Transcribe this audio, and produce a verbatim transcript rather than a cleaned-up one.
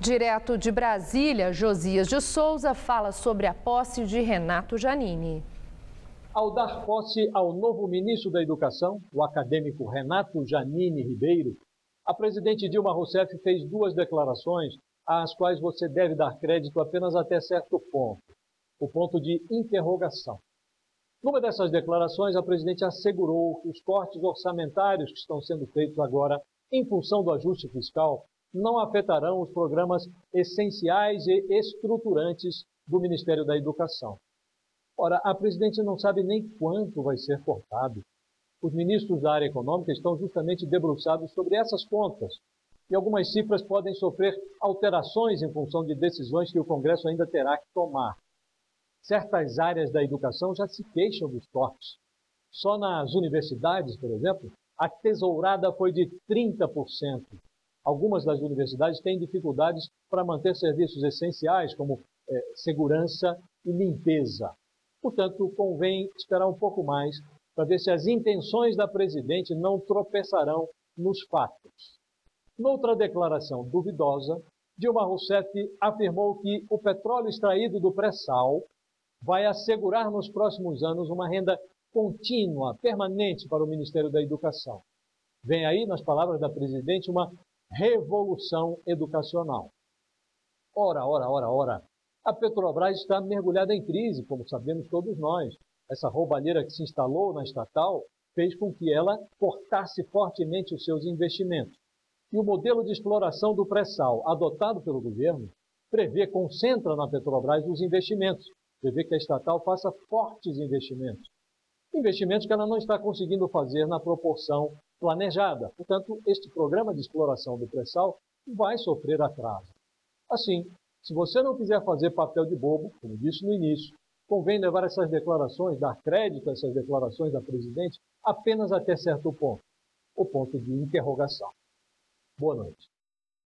Direto de Brasília, Josias de Souza fala sobre a posse de Renato Janini. Ao dar posse ao novo ministro da Educação, o acadêmico Renato Janini Ribeiro, a presidente Dilma Rousseff fez duas declarações às quais você deve dar crédito apenas até certo ponto, o ponto de interrogação. Numa dessas declarações, a presidente assegurou que os cortes orçamentários que estão sendo feitos agora em função do ajuste fiscal não afetarão os programas essenciais e estruturantes do Ministério da Educação. Ora, a presidente não sabe nem quanto vai ser cortado. Os ministros da área econômica estão justamente debruçados sobre essas contas e algumas cifras podem sofrer alterações em função de decisões que o Congresso ainda terá que tomar. Certas áreas da educação já se queixam dos cortes. Só nas universidades, por exemplo, a tesourada foi de trinta por cento. Algumas das universidades têm dificuldades para manter serviços essenciais, como eh, segurança e limpeza. Portanto, convém esperar um pouco mais para ver se as intenções da presidente não tropeçarão nos fatos. Noutra declaração duvidosa, Dilma Rousseff afirmou que o petróleo extraído do pré-sal vai assegurar nos próximos anos uma renda contínua, permanente para o Ministério da Educação. Vem aí, nas palavras da presidente, uma revolução educacional. Ora, ora, ora, ora, a Petrobras está mergulhada em crise, como sabemos todos nós. Essa roubalheira que se instalou na estatal fez com que ela cortasse fortemente os seus investimentos. E o modelo de exploração do pré-sal adotado pelo governo prevê, concentra na Petrobras os investimentos, prevê que a estatal faça fortes investimentos. Investimentos que ela não está conseguindo fazer na proporção planejada. Portanto, este programa de exploração do pré-sal vai sofrer atraso. Assim, se você não quiser fazer papel de bobo, como disse no início, convém levar essas declarações, dar crédito a essas declarações da presidente apenas até certo ponto, o ponto de interrogação. Boa noite.